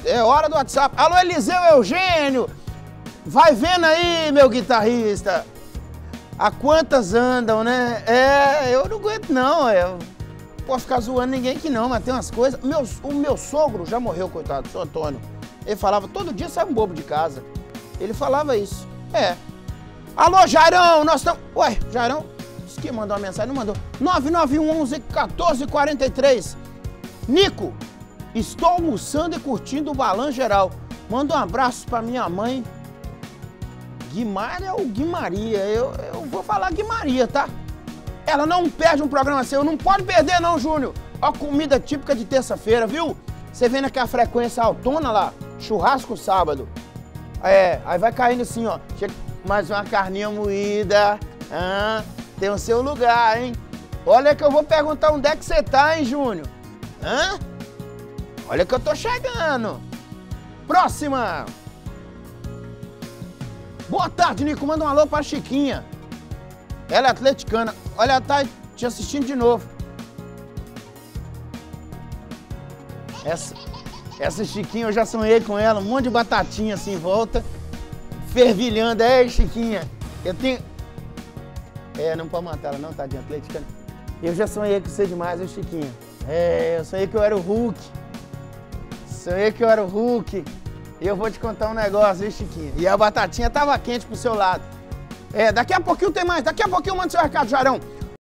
É hora do WhatsApp. Alô, Eliseu Eugênio. Vai vendo aí, meu guitarrista. A quantas andam, né? Eu não aguento não, Não posso ficar zoando ninguém aqui não, mas tem umas coisas... O meu sogro já morreu, coitado, o seu Antônio. Ele falava, todo dia sai um bobo de casa. Ele falava isso. Alô, Jairão, nós estamos... Ué, Jairão, disse que mandou uma mensagem, não mandou. 9911-1443. Nico, estou almoçando e curtindo o Balan Geral. Manda um abraço pra minha mãe. Guimária ou Guimaria? Eu vou falar Guimaria, tá? Ela não perde um programa seu, não pode perder não, Júnior. Ó, comida típica de terça-feira, viu? Você vendo aqui a frequência autona lá, churrasco sábado. Aí vai caindo assim, ó. Chega mais uma carninha moída. Tem o seu lugar, hein? Olha que eu vou perguntar onde é que você tá, hein, Júnior? Olha que eu tô chegando. Próxima. Boa tarde, Nico. Manda um alô pra Chiquinha. Ela é atleticana. Olha, ela tá te assistindo de novo. Essa Chiquinha, eu já sonhei com ela. Um monte de batatinha assim em volta. Fervilhando. Chiquinha. Eu tenho... não pode matar ela não, tadinha, atleticana. Eu já sonhei com você demais, viu, Chiquinha? Eu sonhei que eu era o Hulk. Sonhei que eu era o Hulk. E eu vou te contar um negócio, viu, Chiquinha? E a batatinha tava quente pro seu lado. Daqui a pouquinho tem mais. Daqui a pouquinho eu mando seu recado, Jarão.